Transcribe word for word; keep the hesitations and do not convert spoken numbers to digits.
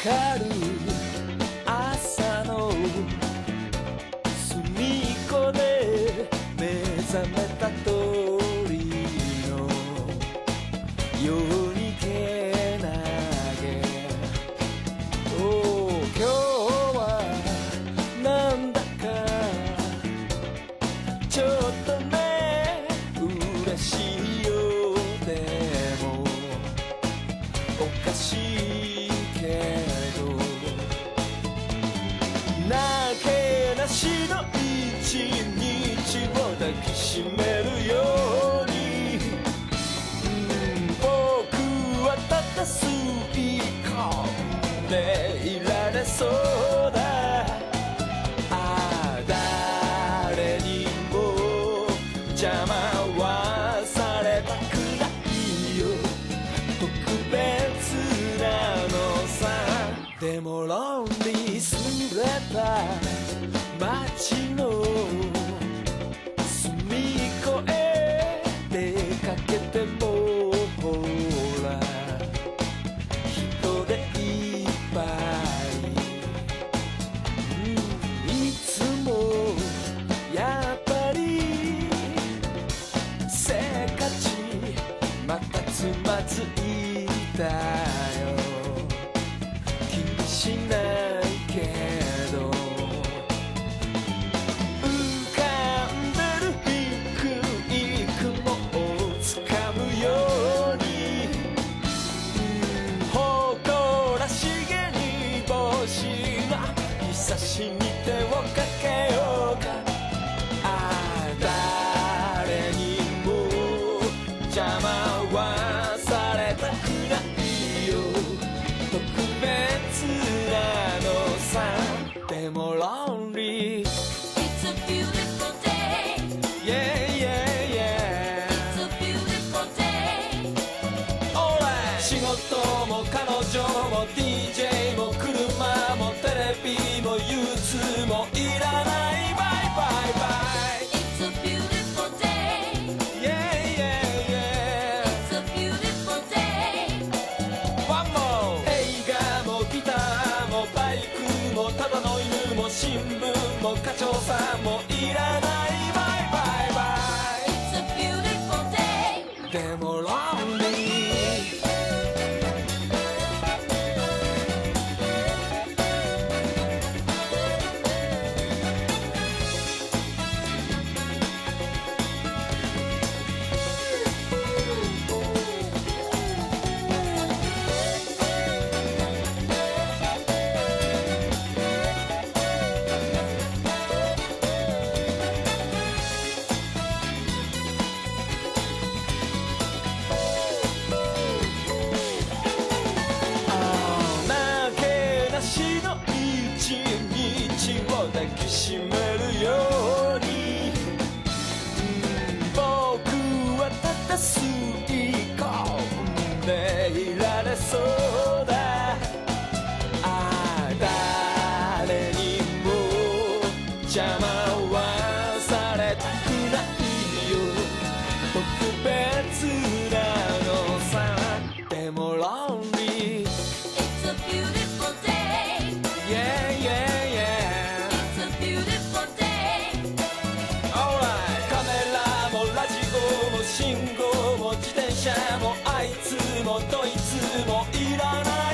かる朝の隅っこで目覚めた鳥のようにけなげ、おお今日はなんだかちょっとね嬉しいよ。でもおかしいけどなけなしの一日を抱きしめるように、うん、僕はただ吸い込んでいられそうだ。ああ誰にも邪魔はされたくないよ、特別なのさ。でもロンリーすれた街の隅っこへ出かけてもほら人でいっぱい、うん、いつもやっぱりせっかちまたつまずいたよ。気にしないけど浮かんでる低い雲をつかむように、うん、誇らしげに帽子がひさしに手をかけようか。ああ誰にも邪魔はされたくないよ、特別なのさ。でもロンリー It's a beautiful day. Yeah yeah yeah It's a beautiful day. オーライ仕事も彼女も ディージェー も車もテレビも憂鬱もいらない。バイバイバイ It's a beautiful day. Yeah yeah yeah It's a beautiful day. One more 映画もギターもバイクもただの犬も新聞も課長さんもいらない。バイバイバ It's a beautiful day. イでもロンリーなけなしの一日を抱きしめるように、うん、僕はただ吸い込んでいられそうだ。ああ誰にも邪魔はされたくないよ、特別なのさ。でもロンリー It's a beautiful day. Yeah yeah yeah It's a beautiful day. Alright カメラもラジオも信号も自転車もあいつもどいつもいらない。